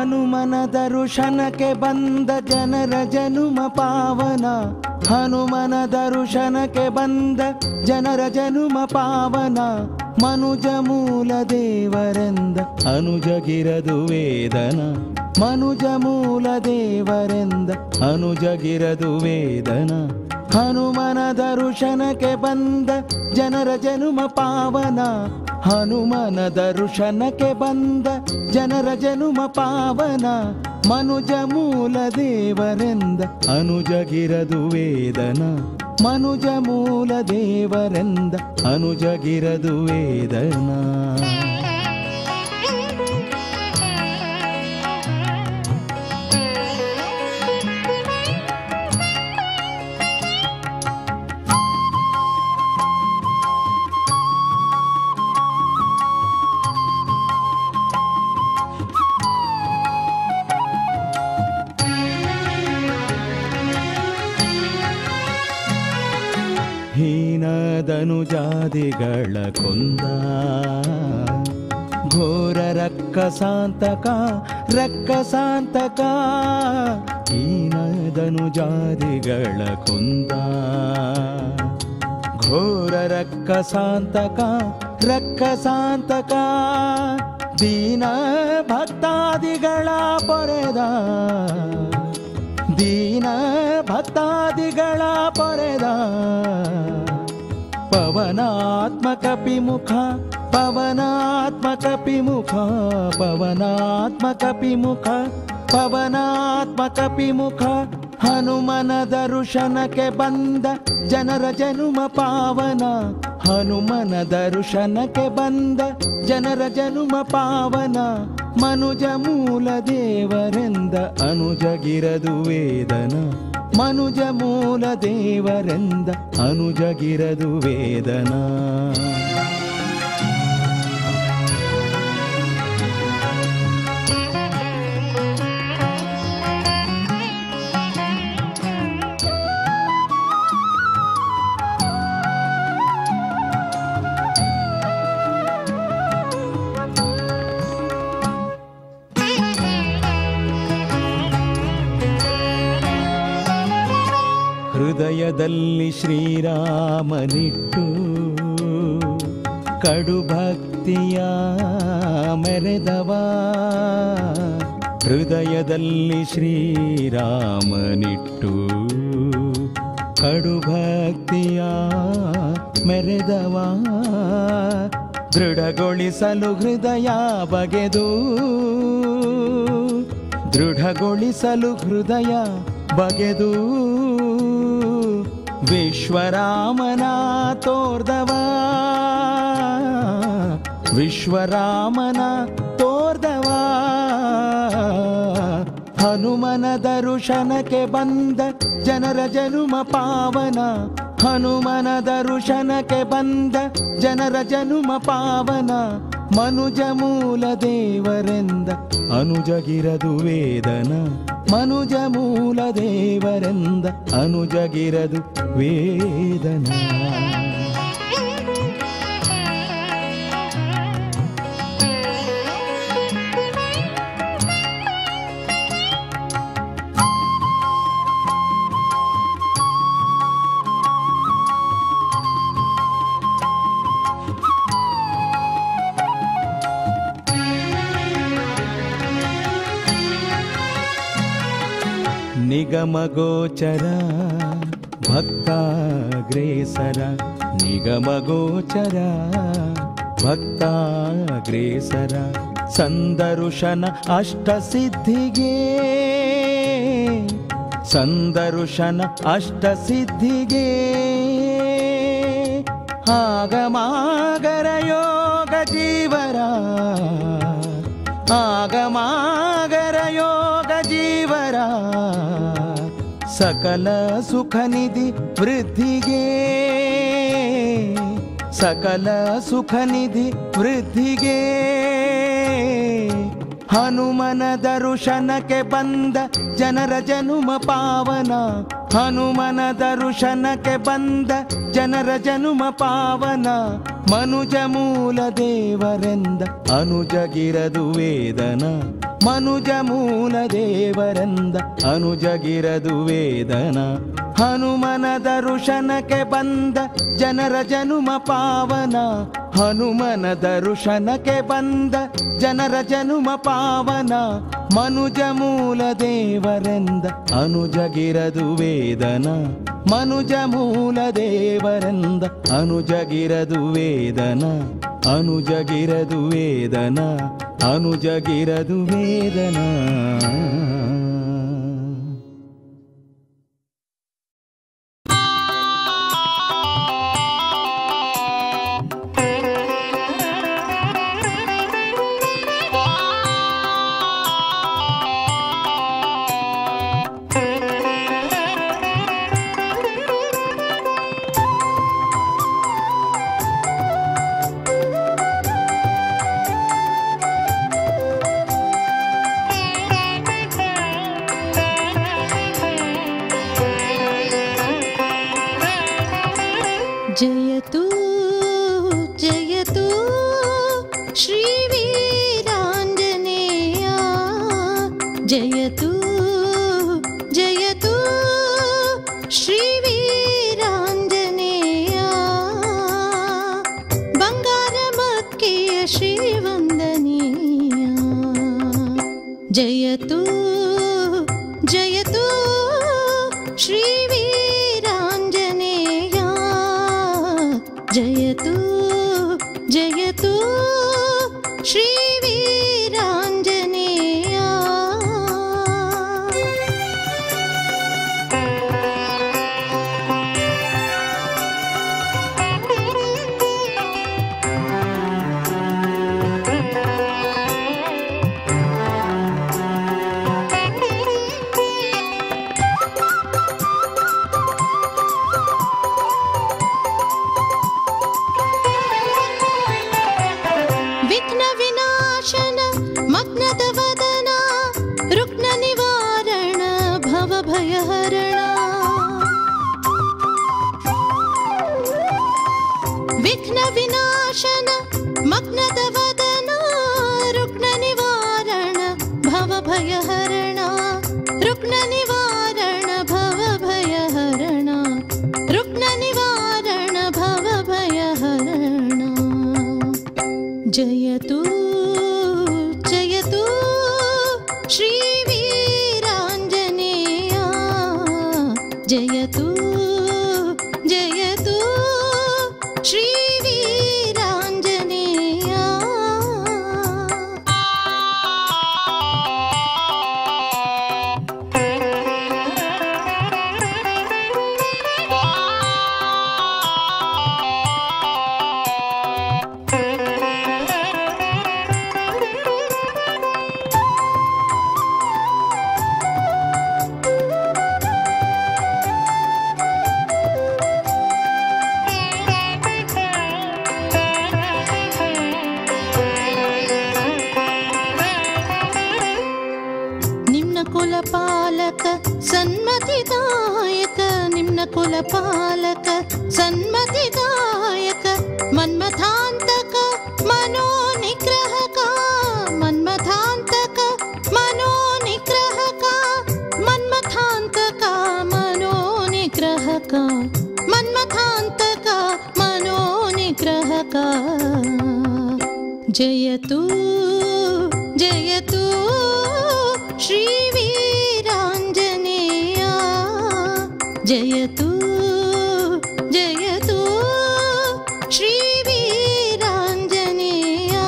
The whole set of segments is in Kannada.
ಹನುಮನ ದರ್ಶನಕ್ಕೆ ಬಂದ ಜನರ ಜನುಮ ಪಾವನ. ಹನುಮನ ದರ್ಶನಕ್ಕೆ ಬಂದ ಜನರ ಜನುಮ ಪಾವನ. ಮನುಜ ಮೂಲ ದೇವರೆಂದ ಅನುಜಗಿರದು ವೇದನ. ಮನುಜ ಮೂಲ ದೇವರೆಂದ ಅನುಜಗಿರದು ವೇದನ. ಹನುಮನ ದರ್ಶನಕ್ಕೆ ಬಂದ ಜನರ ಜನುಮ ಪಾವನ. ಹನುಮನ ದರ್ಶನಕ್ಕೆ ಬಂದ ಜನರ ಜನುಮ ಪಾವನ. ಮನುಜ ಮೂಲ ದೇವರೆಂದ ಅನುಜಗಿರದು ವೇದನ. ಮನುಜ ಮೂಲ ದೇವರೆಂದ ಅನುಜಗಿರದು ವೇದನ. ಹೀನದನುಜಾದಿಗಳ ಕೊಂದ ಘೋರ ರಕ್ಕಸಾಂತಕ ರಕ್ಕಸಾಂತಕ. ಹೀನದನುಜಾದಿಗಳ ಕೊಂದ ಘೋರ ರಕ್ಕಸಾಂತಕ ರಕ್ಕಸಾಂತಕ. ದೀನ ಭಕ್ತಾದಿಗಳ ಪೊರೆದ ದೀನ ಭಕ್ತಾದಿಗಳ ಪೊರೆದ. ಪವನಾತ್ಮಕ ಪಿಮುಖ ಪವನಾತ್ಮಕ ಪಿಮುಖ ಪವನಾತ್ಮಕ ಪಿಮುಖ ಪವನಾತ್ಮಕ ಪಿಮುಖ. ಹನುಮನ ದರ್ಶನಕ್ಕೆ ಬಂದ ಜನರ ಜನುಮ ಪಾವನ. ಹನುಮನ ದರ್ಶನಕ್ಕೆ ಬಂದ ಜನರ ಜನುಮ ಪಾವನ. ಮನುಜ ಮೂಲ ದೇವರೆಂದ ಅನುಜಗಿರದು ವೇದನ. ಮನುಜ ಮೂಲ ದೇವರೆಂದ ಅನುಜಗಿರದು ವೇದನ. ಹೃದಯದಲ್ಲಿ ಶ್ರೀರಾಮನಿಟ್ಟು ಕಡು ಭಕ್ತಿಯ ಮೆರೆದವ. ಹೃದಯದಲ್ಲಿ ಶ್ರೀರಾಮನಿಟ್ಟು ಕಡು ಭಕ್ತಿಯ ಮೆರೆದವ. ದೃಢಗೊಳಿಸಲು ಹೃದಯ ಬಗೆದು ದೃಢಗೊಳಿಸಲು ಹೃದಯ ಬಗೆದು. ವಿಶ್ವರಾಮನ ತೋರ್ದವ ವಿಶ್ವರಾಮನ ತೋರ್ದವ. ಹನುಮನ ದರ್ಶನಕ್ಕೆ ಬಂದ ಜನರ ಜನುಮ ಪಾವನ. ಹನುಮನ ದರ್ಶನಕ್ಕೆ ಬಂದ ಜನರ ಜನುಮ ಪಾವನ. ಮನುಜ ಮೂಲ ದೇವರೆಂದ ಅನುಜಗಿರದು ವೇದನ. ಮನುಜ ಮೂಲ ದೇವರೆಂದ ಅನುಜಗಿರದು ವೇದನ. ನಿಗಮಗೋಚರ ಭಕ್ತಾಗ್ರೇಸರ. ನಿಗಮಗೋಚರ ಭಕ್ತಾಗ್ರೇಸರ. ಸಂದರುಶನ ಅಷ್ಟಸಿದ್ಧಿಗೆ ಸಂದರುಶನ ಅಷ್ಟಸಿದ್ಧಿಗೆ. ಆಗಮಾಗರ ಯೋಗ ಜೀವರ ಆಗಮಾಗರ ಯೋಗ ಜೀವರ. ಸಕಲ ಸುಖ ನಿಧಿ ವೃದ್ಧಿಗೆ ಸಕಲ ಸುಖ ನಿಧಿ ವೃದ್ಧಿಗೆ. ಹನುಮನ ದರ್ಶನಕ್ಕೆ ಬಂದ ಜನರ ಜನುಮ ಪಾವನ. ಹನುಮನ ದರ್ಶನಕ್ಕೆ ಬಂದ ಜನರ ಜನುಮ ಪಾವನ ಮನುಜ ಮೂಲ ದೇವರೆಂದ ಅನುಜಗಿರದು ವೇದನ ಮನುಜ ಮೂಲ ದೇವರೆಂದ ಅನುಜಗಿರದು ವೇದನ ಹನುಮನ ದರ್ಶನಕ್ಕೆ ಬಂದ ಜನರ ಜನುಮ ಪಾವನ ಹನುಮನ ದರ್ಶನಕ್ಕೆ ಬಂದ ಜನರ ಜನುಮ ಪಾವನ ಮನುಜ ಮೂಲ ದೇವರೆಂದ ಅನುಜಗಿರದು ವೇದನ ಮನುಜ ಮೂಲ ದೇವರೆಂದ ಅನುಜಗಿರದು ವೇದನ ಅನುಜಗಿರದು ವೇದನ ಅನುಜಗಿರದು ವೇದನ जयतु जयतु श्रीवीराञ्जनेया जयतु जयतु श्रीवीराञ्जनेया बङ्गारमक्केय श्रीवन्दनीया जयतु जयतु श्रीवीराञ्जनेया जयतु जयतु श्रीवीराञ्जनेया विघ्न विनाशन मग्नद वदना रुग्ण निवारण भव भयहरण विघ्न विनाशन मग्नद वदना रुग्ण निवारण भव भयहरण रुग्ण निवारण भव भयहरण रुग्ण निवारण भव भयहरण जयतु जयतु श्रीवीराञ्जनेया जयतु जयतु श्रीवीराञ्जनेया कुलपालक सन्मतिदायक निम्न कुलपालक सन्मतिदायक मन्मथान्तक मनोनिग्रहक मन्मथान्तक मनोनिग्रहक मन्मथान्तक मनोनिग्रहक मन्मथान्तक मनोनिग्रहक जयतु जयतु श्रीवीराञ्जनेया जयतु जयतु श्रीवीराञ्जनेया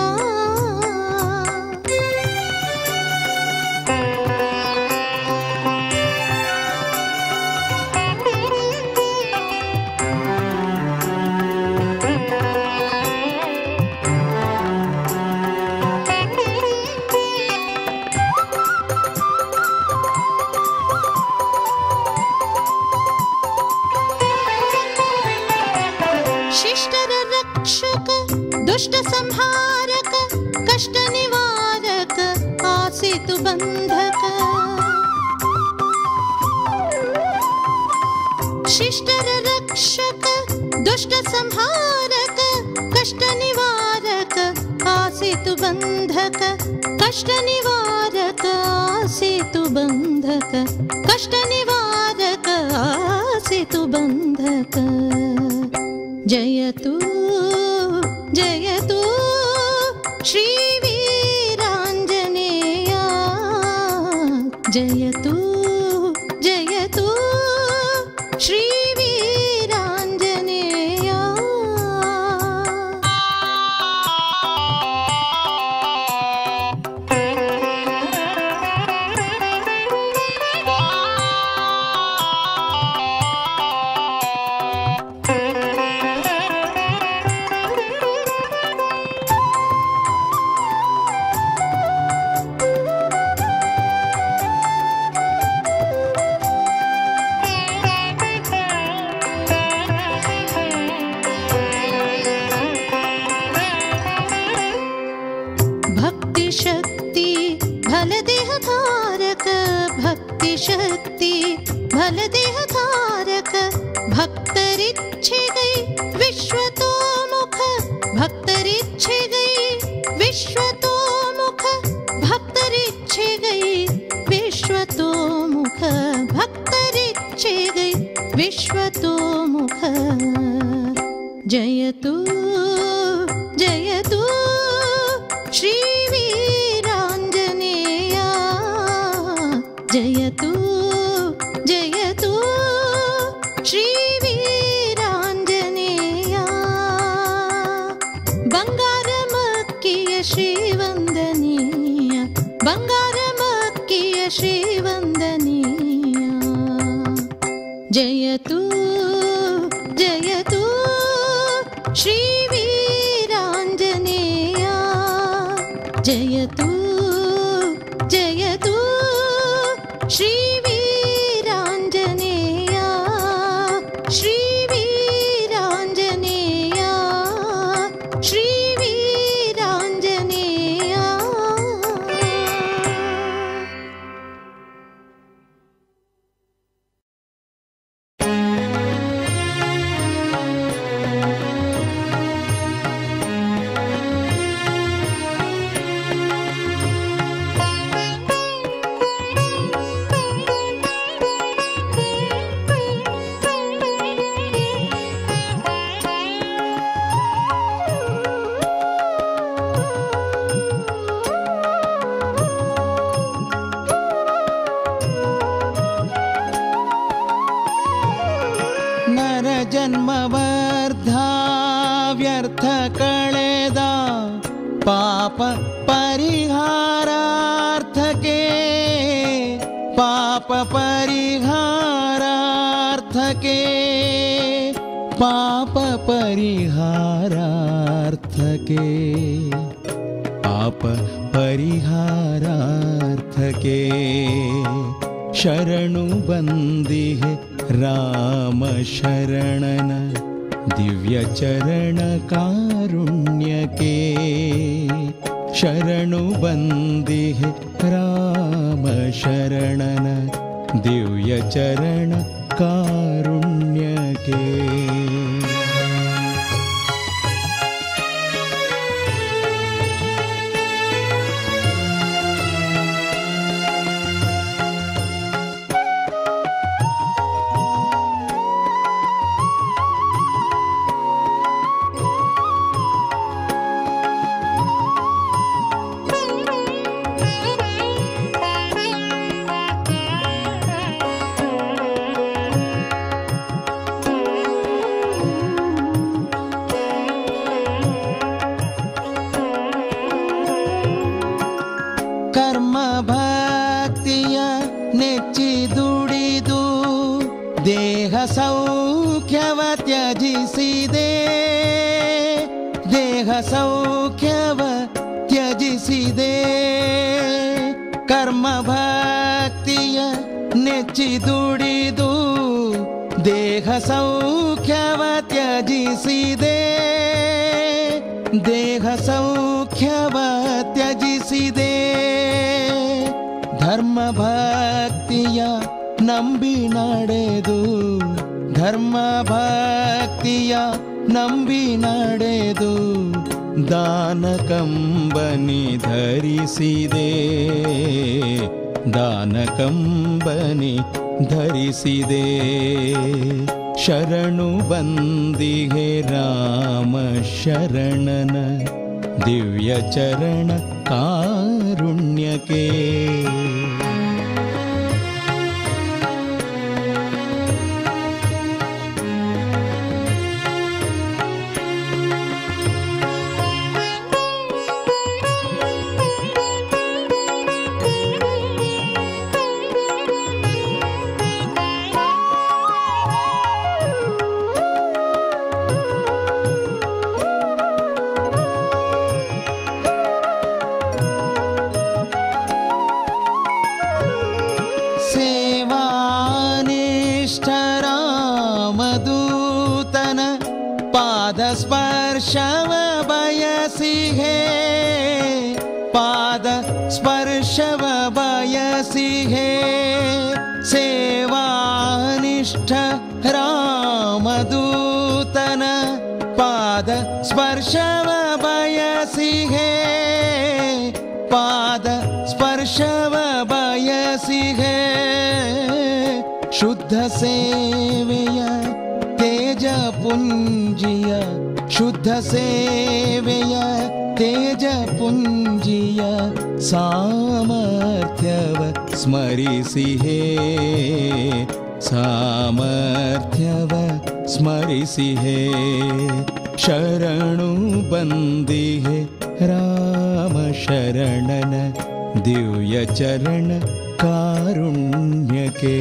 शिष्टर रक्षक दुष्ट संहारक कष्ट निवारक आसेतु बंधक ಶಿಷ್ಟರ ರಕ್ಷಕ ದುಷ್ಟ ಸಂಹಾರಕ ಕಷ್ಟ ನಿವಾರಕ ಆಸೇತು ಬಂಧಕ ಕಷ್ಟ ನಿವಾರಕ ಆಸೇತು ಬಂಧಕ ಕಷ್ಟ ನಿವಾರಕ ಆಸೇತು ಬಂಧಕ ಜಯತು ಜಯತು ಶ್ರೀ ವೀರಾಂಜನೇಯ ಜಯತು ಜಯತು ಶ್ರೀ ವೀರಾಂಜನೇಯ शक्ति भल देह धारक भक्तरिच्छे गई विश्व तो मुख भक्तरिच्छे गई विश्व तो मुख भक्तरिच्छे गई विश्व तो मुख भक्तरिच्छे गई विश्व तो मुख जयतु जयतु श्री वीरांजनेय जयतु जयतु श्री वीरांजनेय ಬಂಗಾರಮಕ್ಕಿಯ ಶ್ರೀವಂದನೀಯ ಬಂಗಾರಮಕ್ಕಿಯ ಶ್ರೀವಂದನೀಯ ಜಯತು ಜಯತು ಶ್ರೀ ವೀರಾಂಜನೇಯ ಜಯತು ಜಯತು ಶ್ರೀ ವೀರಾಂಜನೇಯ ಶ್ರೀ ವೀರಾಂಜನೇಯ ಶ್ರೀ ವೀರಾಂಜನೇಯ ಜನ್ಮವರ್ಧಾ ವ್ಯರ್ಥ ಕಳೆದ ಪಾಪ ಪರಿಹಾರಾರ್ಥಕ್ಕೆ ಪಾಪ ಪರಿಹಾರಾರ್ಥಕ್ಕೆ ಪಾಪ ಪರಿಹಾರಾರ್ಥಕ್ಕೆ ಪಾಪ ಪರಿಹಾರಾರ್ಥಕ್ಕೆ ಶರಣು ಬಂದಿಹೆ ರಾಮ ಶರಣನ ದಿವ್ಯ ಚರಣ ಕಾರುಣ್ಯಕ್ಕೆ ಶರಣು ಬಂದಿಹೆ ರಾಮ ಶರಣನ ದಿವ್ಯ ಚರಣ ಕಾರುಣ್ಯಕ್ಕೆ ದೇಹ ಸೌಖ್ಯವ ತ್ಯಜಿಸಿದೆ ದೇಹ ಸೌಖ್ಯವ ತ್ಯಜಿಸಿದೆ ಕರ್ಮ ಭಕ್ತಿಯ ನೆಚ್ಚಿ ದುಡಿದು ದೇಹ ಸೌಖ್ಯವ ತ್ಯಜಿಸಿದೆ ದೇಹ ಸೌಖ್ಯವ ತ್ಯಜಿಸಿದೆ ಧರ್ಮ ಭಕ್ತಿಯ ನಂಬಿ ನಡೆದು ಧರ್ಮ ಭಕ್ತಿಯ ನಂಬಿ ನಡೆದು ದಾನ ಕಂಬನಿ ಧರಿಸಿದೆ, ದಾನ ಕಂಬನಿ ಧರಿಸಿದೆ. ಶರಣು ಬಂದಿಹೆ ರಾಮ ಶರಣನ ದಿವ್ಯ ಚರಣ ಕಾರುಣ್ಯಕ್ಕೆ. ಸ್ಪರ್ಶವ ಬಯಸಿಹೆ, ಪಾದ ಸ್ಪರ್ಶವ ಬಯಸಿಹೆ. ಸೇವಾನಿಷ್ಠ ರಾಮದೂತನ ಪಾದ ಸ್ಪರ್ಶವ ಬಯಸಿಹೆ, ಪಾದ ಸ್ಪರ್ಶವ ಬಯಸಿಹೆ. ಶುದ್ಧ ಸೇವೆಯ ತೇಜ ಪುಂಜಿಯ, ಶುದ್ಧ ಸೇವೆಯ ತೇಜ ಪುಂಜಿಯ ಸಾಮರ್ಥ್ಯವ ಸ್ಮರಿಸಿಹೇ, ಸಾಮರ್ಥ್ಯವ ಸ್ಮರಿಸಿಹೇ. ಶರಣು ಬಂದಿಹೆ ರಾಮ ಶರಣನ ದಿವ್ಯ ಚರಣ ಕಾರುಣ್ಯಕ್ಕೆ.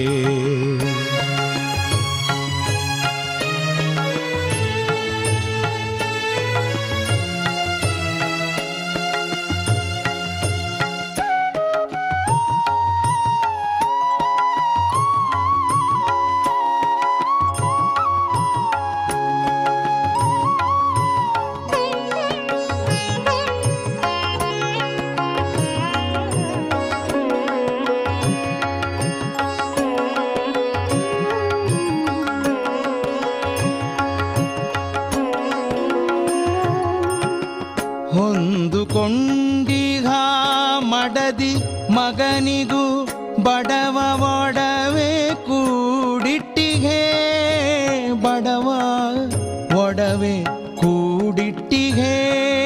ಹೊಂದುಕೊಂಡಿಹ ಮಡದಿ ಮಗನಿಗೂ ಬಡವ ಒಡವೆ ಕೂಡಿಟ್ಟಿಗೆ, ಬಡವ ಒಡವೆ ಕೂಡಿಟ್ಟಿಗೆ.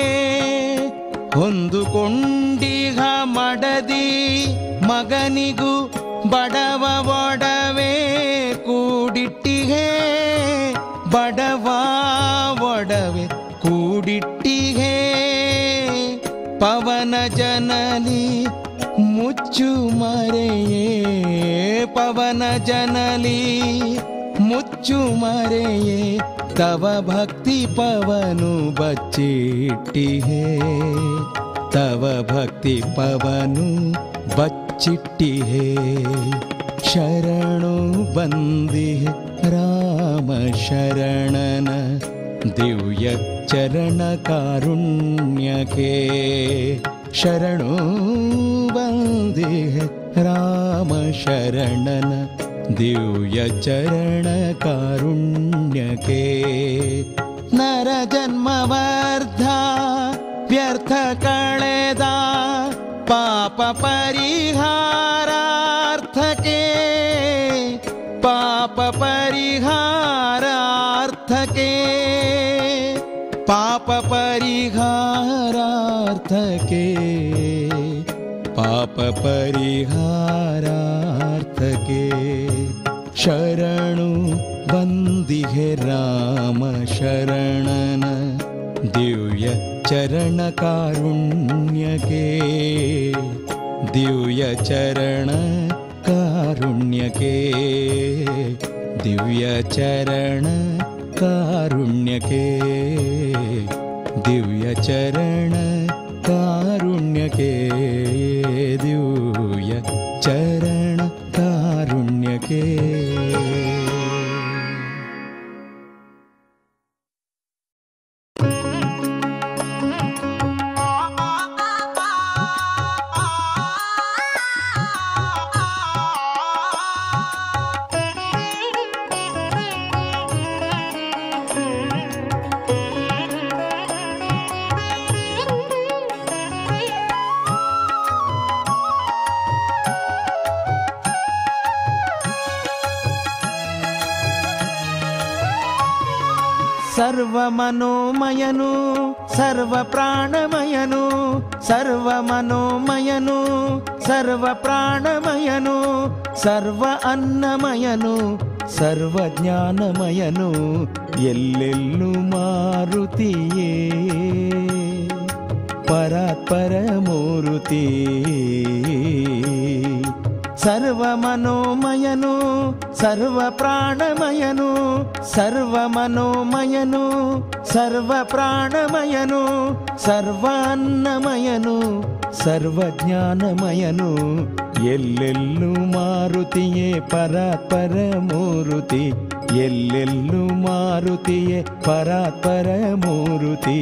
ಹೊಂದುಕೊಂಡಿಹ ಮಡದಿ ಮಗನಿಗೂ ಬಡವ ಒಡವೆ ಕೂಡಿಟ್ಟಿಗೆ, ಬಡವ ಒಡವೆ ಕೂಡಿಟ್ಟಿಗೆ. ಪವನ ಜನಲಿ ಮುಚ್ಚು ಮರೆಯೇ, ಪವನ ಜನಲಿ ಮುಚ್ಚು ಮರೆಯೇ. ತವ ಭಕ್ತಿ ಪವನು ಬಚ್ಚಿಟ್ಟಿಹೇ, ತವ ಭಕ್ತಿ ಪವನು ಬಚ್ಚಿಟ್ಟಿಹೇ. ಶರಣು ಬಂದಿಹೆ ರಾಮ ಶರಣನ ದಿವ್ಯ ಚರಣ ಕಾರುಣ್ಯಕ್ಕೆ. ಶರಣು ಬಂದಿಹೆ ರಾಮ ಶರಣನ ದಿವ್ಯ ಚರಣ ಕಾರುಣ್ಯಕ್ಕೆ. ನರ ಜನ್ಮವರ್ಧ ವ್ಯರ್ಥ ಕಳೆದ ಪಾಪ ಪರಿಹಾರಾರ್ಥಕ್ಕೆ, ಪಾಪ ಪರಿಹಾರಾರ್ಥಕ್ಕೆ, ಪಾಪ ಪರಿಹಾರಾರ್ಥಕ್ಕೆ, ಪಾಪ ಪರಿಹಾರಾರ್ಥಕ್ಕೆ. ಶರಣು ಬಂದಿಹೆ ರಾಮ ಶರಣನ ದಿವ್ಯ ಚರಣ ಕಾರುಣ್ಯಕ್ಕೆ, ದಿವ್ಯ ಚರಣ ಕಾರುಣ್ಯಕ್ಕೆ, ದಿವ್ಯ ಚರಣ ಕಾರುಣ್ಯಕ್ಕೆ, ದಿವ್ಯ ಚರಣ ಕಾರುಣ್ಯಕ್ಕೆ, ದಿವ್ಯ ಚರಣ ಕಾರುಣ್ಯಕ್ಕೆ. ಸರ್ವಮನೋಮಯನು ಸರ್ವ ಪ್ರಾಣಮಯನು ಸರ್ವಮನೋಮಯನು ಸರ್ವ ಪ್ರಾಣಮಯನು ಸರ್ವ ಅನ್ನಮಯನು ಸರ್ವಜ್ಞಾನಮಯನು ಎಲ್ಲೆಲ್ಲೂ ಮಾರುತಿಯೇ ಪರಾತ್ಪರ ಮೂರುತಿ ಸರ್ವಮನೋಮಯನು ಸರ್ವ ಪ್ರಾಣಮಯನು ಸರ್ವಮನೋಮಯನು ಸರ್ವ ಪ್ರಾಣಮಯನು ಸರ್ವ ಅನ್ನಮಯನು ಸರ್ವಜ್ಞಾನಮಯನು ಎಲ್ಲೆಲ್ಲೂ ಮಾರುತಿಯೇ ಪರಾತ್ಪರ ಮೂರುತಿ ಎಲ್ಲೆಲ್ಲೂ ಮಾರುತಿಯೇ ಪರಾತ್ಪರ ಮೂರುತಿ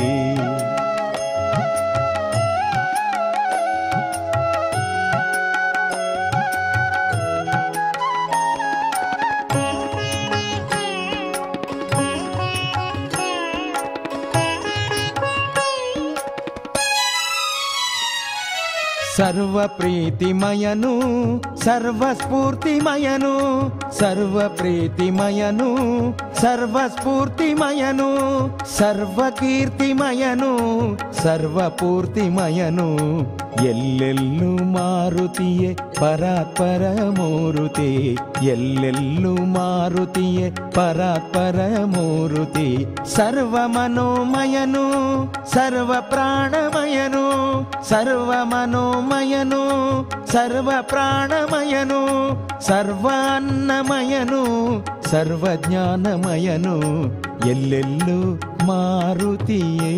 ಸರ್ವ ಪ್ರೀತಿಮಯನು ಸರ್ವ ಸ್ಫೂರ್ತಿಮಯನು ಸರ್ವ ಪ್ರೀತಿಮಯನು ಸರ್ವ ಸ್ಫೂರ್ತಿಮಯನು ಸರ್ವ ಕೀರ್ತಿಮಯನು ಸರ್ವ ಪೂರ್ತಿಮಯನು ಎಲ್ಲೆಲ್ಲೂ ಮಾರುತಿಯೇ ಪರಾತ್ಪರ ಮೂರುತಿ ಎಲ್ಲೆಲ್ಲೂ ಮಾರುತಿಯೇ ಪರಾತ್ಪರ ಮೂರುತಿ ಸರ್ವ ಮನೋಮಯನು ಸರ್ವ ಪ್ರಾಣಮಯನು ಸರ್ವ ಮನೋಮಯನು ಸರ್ವ ಪ್ರಾಣಮಯನು ಸರ್ವ ಅನ್ನಮಯನು ಸರ್ವ ಜ್ಞಾನಮಯನು ಎಲ್ಲೆಲ್ಲೂ ಮಾರುತಿಯೇ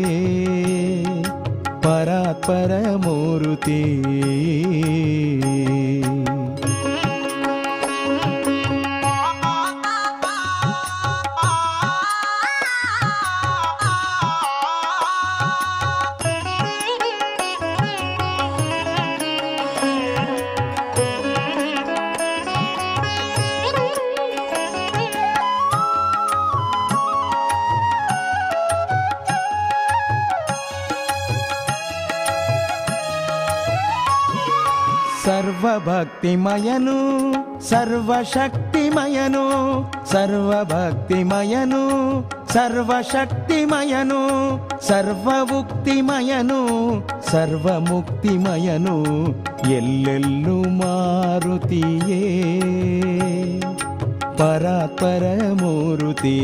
ಪರಾತ್ಪರ ಮೂರುತಿ ಸರ್ವಭಕ್ತಿಮಯನು ಸರ್ವಶಕ್ತಿಮಯನು ಸರ್ವಭಕ್ತಿಮಯನು ಸರ್ವಶಕ್ತಿಮಯನು ಸರ್ವಮುಕ್ತಿಮಯನು ಸರ್ವಮುಕ್ತಿಮಯನು ಎಲ್ಲೆಲ್ಲೂ ಮಾರುತಿಯೇ ಪರಾತ್ಪರ ಮೂರುತಿ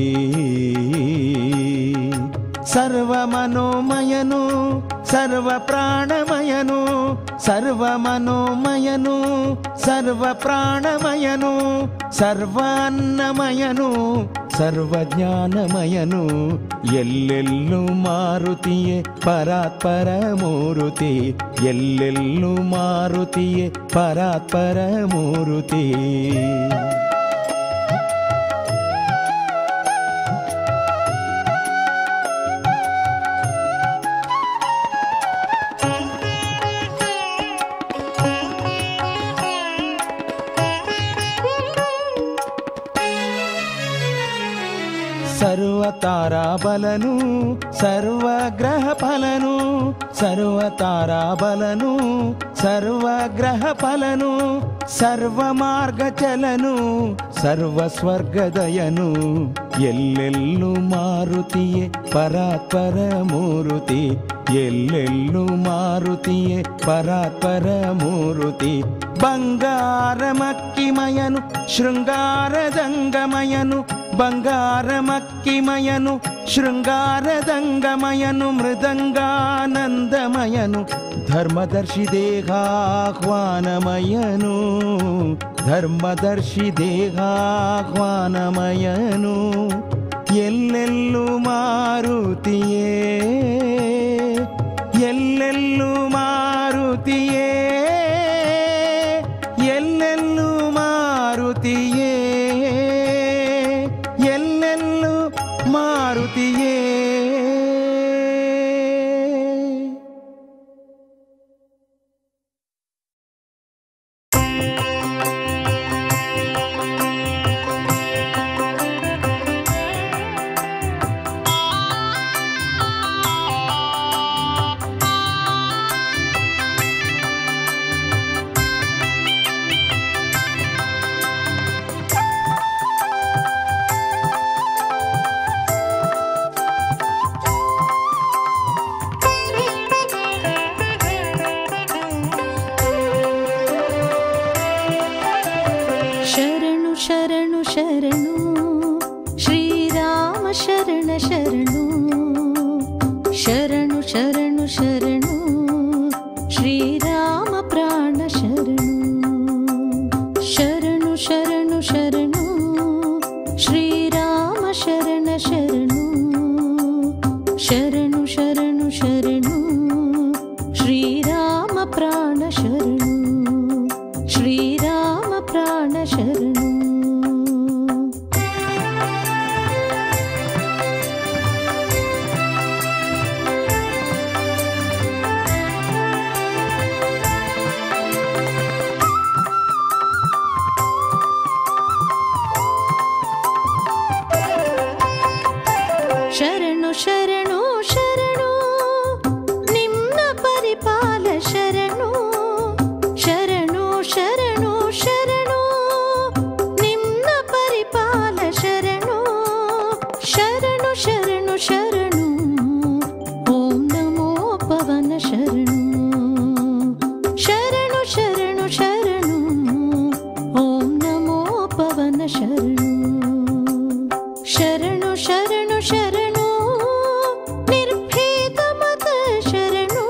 ಸರ್ವ ಮನೋಮಯನು ಸರ್ವ ಪ್ರಾಣಮಯನು ಸರ್ವ ಮನೋಮಯನು ಸರ್ವ ಪ್ರಾಣಮಯನು ಸರ್ವ ಅನ್ನಮಯನು ಸರ್ವ ಜ್ಞಾನಮಯನು ಎಲ್ಲೆಲ್ಲೂ ಮಾರುತಿಯೇ ಪರಾತ್ಪರ ಮೂರುತಿ ಎಲ್ಲೆಲ್ಲೂ ಮಾರುತಿಯೇ ಪರಾತ್ಪರ ಮೂರುತಿ ಸರ್ವತಾರಾಬಲನು ಸರ್ವಗ್ರಹ ಫಲನು ಸರ್ವತಾರಾಬಲನು ಸರ್ವಗ್ರಹ ಫಲನು ಸರ್ವ ಮಾರ್ಗ ಚಲನು ಸರ್ವ ಸ್ವರ್ಗದಯನು ಎಲ್ಲೆಲ್ಲೂ ಮಾರುತಿಯೇ ಪರಾತ್ಪರ ಮೂರುತಿ ಎಲ್ಲೆಲ್ಲೂ ಮಾರುತಿಯೇ ಪರಾತ್ಪರ ಮೂರುತಿ ಬಂಗಾರ ಮಕ್ಕಿಮಯನು ಶೃಂಗಾರದಂಗಮಯನು ಬಂಗಾರ ಮಕ್ಕಿಮಯನು ಶೃಂಗಾರದಂಗಮಯನು ಮೃದಂಗಾನಂದಮಯನು ಧರ್ಮದರ್ಶಿ ದೇಹಾಹ್ವಾನಮಯನು ಧರ್ಮದರ್ಶಿ ದೇಹಾಹ್ವಾನಮಯನು ಎಲ್ಲೆಲ್ಲೂ ಮಾರುತಿಯೇ ಎಲ್ಲೆಲ್ಲೂ ಮಾರುತಿಯೇ ಎಲ್ಲೆಲ್ಲೂ ಮಾರುತಿಯೇ ಎಲ್ಲೆಲ್ಲೂ ಮಾರುತಿಯೇ ಶರಣು ಶರಣು ಶರಣು ಶ್ರೀರಾಮ ಪ್ರಾಣ ಶರಣು ಶರಣು ಶರಣು ಶರಣು ಶ್ರೀರಾಮ ಶರಣ ಶರಣು ಶರಣು ಶರಣು ಶರಣು ಶ್ರೀರಾಮ ಪ್ರಾಣ ಶರಣು ಶ್ರೀರಾಮ ಪ್ರಾಣ ಶರಣು ಶರಣು ಶರಣು ಶರಣು ನಿನ್ನ ಪರಿಪಾಲ ಶರಣು ಶರಣು ಶರಣು ಶರಣು ನಿನ್ನ ಪರಿಪಾಲ ಶರಣು ಶರಣು ಶರಣು ಶರಣು ಓಂ ನಮೋ ಪವನ ಶರಣು ಶರಣು ಶರಣು ಶರಣು ಓಂ ನಮೋ ಪವನ ಶರಣು ಶರಣು ಶರಣು ಶರಣು ನಿರ್ಭೇದ ಮತ ಶರಣು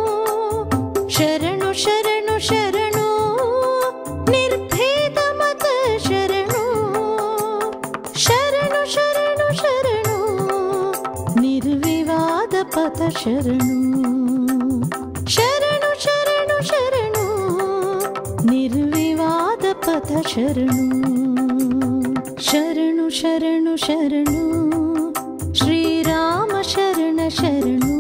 ಶರಣು ಶರಣು ಶರಣು ನಿರ್ಭೇದ ಮತ ಶರಣು ಶರಣು ಶರಣು ಶರಣು ನಿರ್ವಿವಾದ ಪಥ ಶರಣು ಶರಣು ಶರಣು ಶರಣು ನಿರ್ವಿವಾದ ಪಥ ಶರಣು ಶರಣು ಶರಣು ಶರಣು ಶ್ರೀರಾಮ ಶರಣ ಶರಣು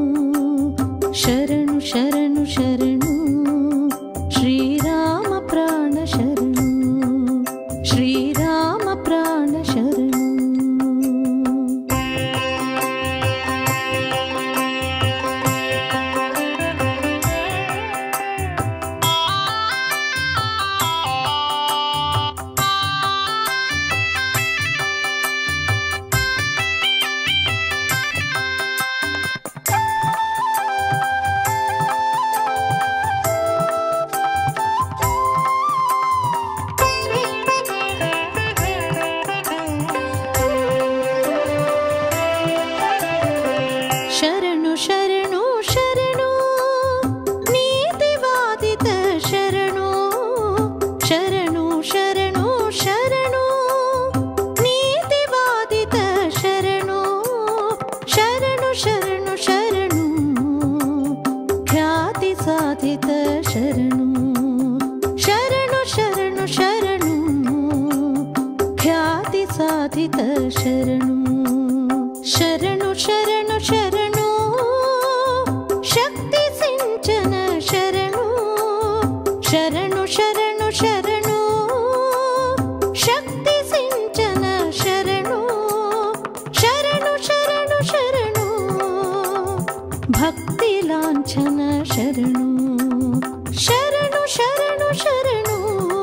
ಶರಣು ಶರಣು ಶರಣು ಶ್ರೀರಾಮ ಪ್ರಾಣ ಶರಣು ಶ್ರೀರಾಮ ಪ್ರಾಣ ಶರಣು ಶರಣು ಶರಣು ಶರಣು ನೀತಿವಾದಿತ ಶರಣು ಶರಣು ಶರಣು ಶರಣು ನೀತಿವಾದಿತ ಶರಣು ಶರಣು ಶರಣು ಶರಣು ಖ್ಯಾತಿ ಸಾಧಿತ ಶರಣು ಶರಣು ಶರಣು ಶರಣು ಖ್ಯಾತಿ ಸಾಧಿತ ಶರಣು ಶರಣು ಶರಣು ಶರಣು ಶಕ್ತಿ ಸಿಂಚನ ಶರಣು ಶರಣು ಶರಣು ಶರಣು ಶಕ್ತಿ ಸಿಂಚನ ಶರಣು ಶರಣು ಶರಣು ಶರಣು ಭಕ್ತಿ ಲಾಂಛನ ಶರಣು ಶರಣು ಶರಣು ಶರಣು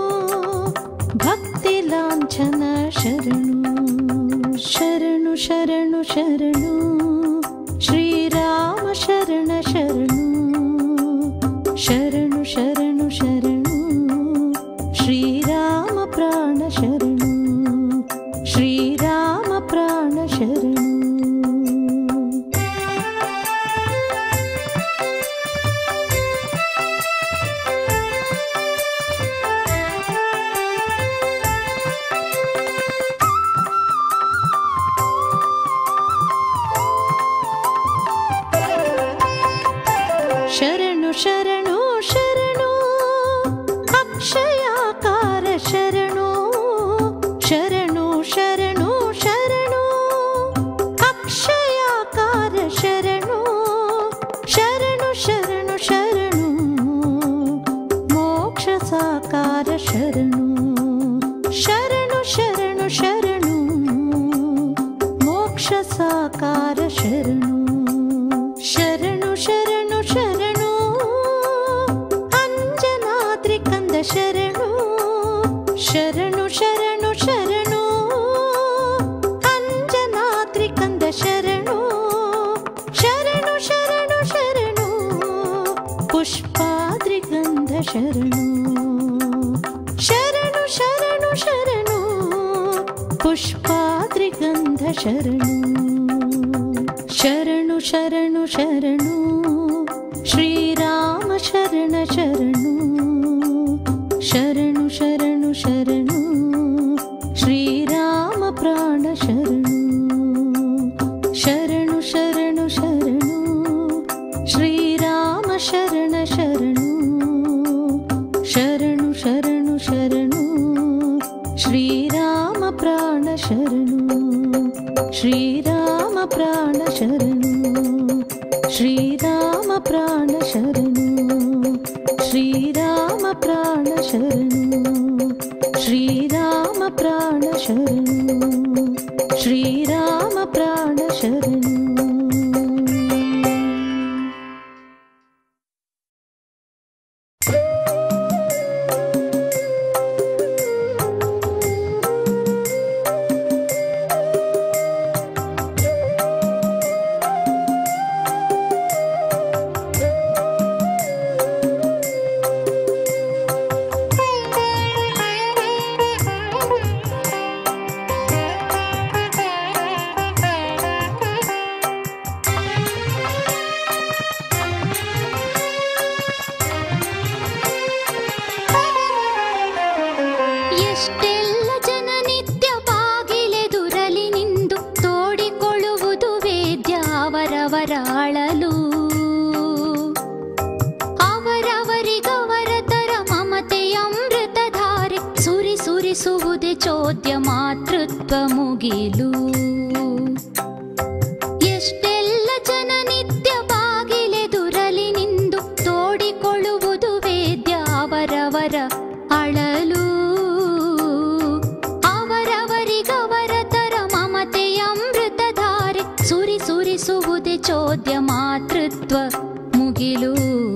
ಭಕ್ತಿ ಲಾಂಛನ ಶರಣು ಶರಣು ಶರಣು ಶರಣು ಶ್ರೀರಾಮ ಶರಣ ಶರಣು ಶರಣು ಶರಣು ಶರಣು ಶ್ರೀರಾಮ ಪ್ರಾಣ ಶರಣು ಶ್ರೀರಾಮ ಪ್ರಾಣ ಶರಣು ಶರಣು ಶರಣು ಶರಣು ಅಕ್ಷಯಾಕಾರ ಶರಣು ಶರಣು ಶರಣು ಶರಣು ಅಕ್ಷಯಾಕಾರ ಶರಣು ಶರಣು ಶರಣು ಶರಣು ಮೋಕ್ಷ ಸಾಕಾರ ಶರಣು ಶರಣು ಶರಣು ಶರಣು ಮೋಕ್ಷ ಸಾಕಾರ ಶರಣು ಶರಣು ಶರಣು ಶರಣು ಅಂಜನಾದ್ರಿ ಕಂದ ಶರಣು ಶರಣು ಶರಣು ಶರಣು ಅಂಜನಾದ್ರಿ ಕಂದ ಶರಣು ಶರಣು ಶರಣು ಶರಣು ಪುಷ್ಪಾದ್ರಿ ಗಂಧ ಶರಣು ಶರಣು ಶರಣು ಶರಣು ಪುಷ್ಪಾದ್ರಿ ಗಂಧ ಶರಣು ಶರಣು ಶರಣು ಶರಣು ಶ್ರೀರಾಮ ಶರಣ ಶರಣು ಶರಣು ಶರಣು ಶರಣು ಶ್ರೀರಾಮ ಪ್ರಾಣ ಶರಣು ಶರಣು ಶರಣು ಶರಣು ಶ್ರೀರಾಮ ಶರಣ ಶರಣು ಶರಣು ಶರಣು ಶರಣು ಶ್ರೀರಾಮ ಪ್ರಾಣ ಶರಣು ಶ್ರೀರಾಮ ಪ್ರಾಣ ಶರಣು ಶ್ರೀರಾಮ ಪ್ರಾಣ ಶರಣು ಶ್ರೀರಾಮ ಪ್ರಾಣ ಶರಣು ಶ್ರೀರಾಮ ಪ್ರಾಣ ಶರಣು ಶ್ರೀರಾಮ ಪ್ರಾಣ ಶರಣು. ಚೋದ್ಯ ಮಾತೃತ್ವ ಮುಗಿಲು ಎಷ್ಟೆಲ್ಲ ಜನ ನಿತ್ಯ ಬಾಗಿಲೆದುರಲಿ ನಿಂದು ತೋಡಿಕೊಳ್ಳುವುದು ವೇದ್ಯ ಅವರವರ ಅಳಲು ಅವರವರಿಗವರ ತರ ಮಮತೆಯ ಅಮೃತಧಾರೆ ಸುರಿಸುವುದೇ ಚೋದ್ಯ ಮಾತೃತ್ವ ಮುಗಿಲು.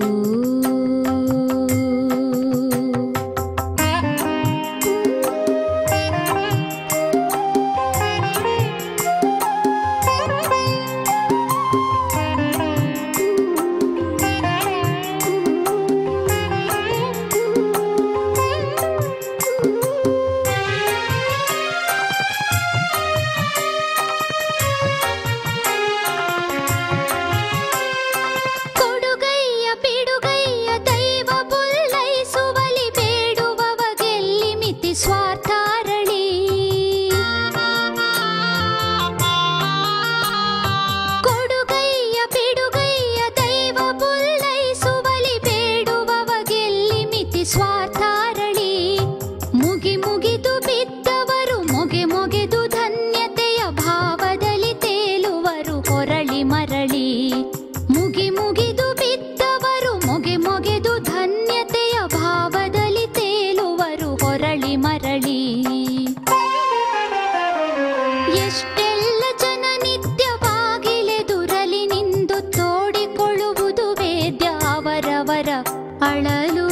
ಎಷ್ಟೆಲ್ಲ ಜನ ನಿತ್ಯ ಬಾಗಿಲೆದುರಲಿ ನಿಂದು ತೋಡಿಕೊಳ್ಳುವುದು ವೇದ್ಯ ಅವರವರ ಅಳಲು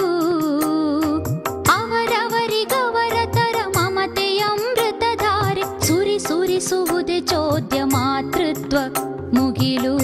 ಅವರವರಿಗವರ ತರ ಮಮತೆಯ ಅಮೃತಧಾರೆ ಸುರಿಸುವುದೇ ಚೋದ್ಯ ಮಾತೃತ್ವ ಮುಗಿಲು.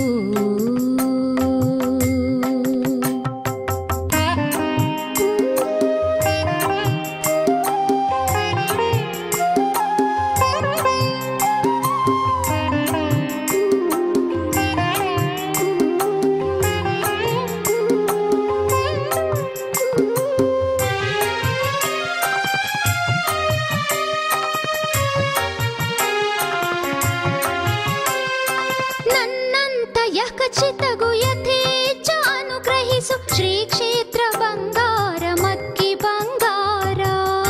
ಖಚಿತಗು ಯಥೇಚ್ಛ ಅನುಗ್ರಹಿಸು ಶ್ರೀ ಕ್ಷೇತ್ರ ಬಂಗಾರ ಮಕ್ಕಿ ಬಂಗಾರ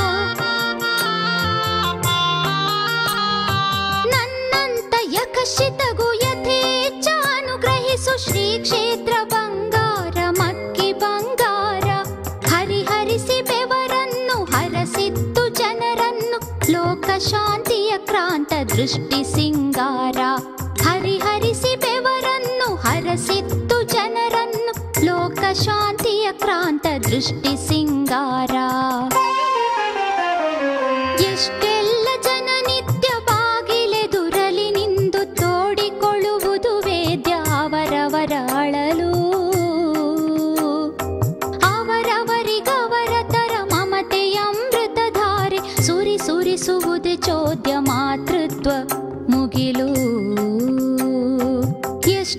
ನನ್ನಂತ ಯಕಶಿತಗು ಯಥೇಚ್ಛ ಅನುಗ್ರಹಿಸು ಶ್ರೀ ಕ್ಷೇತ್ರ ಬಂಗಾರ ಮಕ್ಕಿ ಬಂಗಾರ ಹರಿಹರಿಸಿ ಬೆವರನ್ನು ಹರಸಿತ್ತು ಜನರನ್ನು ಲೋಕ ಶಾಂತಿಯ ಕ್ರಾಂತ ದೃಷ್ಟಿ ಸಿಂಗಾರ ಹರಿಹರಿಸಿ ಬೆವರನ್ನು ಹರಸಿತ್ತು ಜನರನ್ನು ಲೋಕ ಶಾಂತಿಯ ಕ್ರಾಂತ ದೃಷ್ಟಿ ಸಿಂಗಾರ. ಎಷ್ಟೆಲ್ಲ ಜನ ನಿತ್ಯ ಬಾಗಿಲೆದುರಲಿ ನಿಂದು ತೋಡಿಕೊಳ್ಳುವುದು ವೇದ್ಯ ಅವರವರ ಅಳಲು ಅವರವರಿಗವರ ತರ ಮಮತೆಯ ಅಮೃತಧಾರೆ ಸುರಿಸುವುದೇ ಚೋದ್ಯ ಮಾತೃತ್ವ ಮುಗಿಲು.